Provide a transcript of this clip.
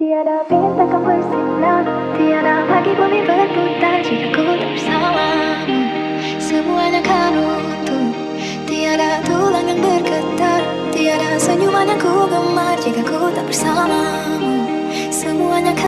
Tiada bintang kan bersinar, tiada lagi bumi berputar jika ku tak bersamamu. Semuanya kan utuh, tiada tulang yang bergetar, tiada senyuman yang ku gemar jika ku tak bersamamu. Semuanya kan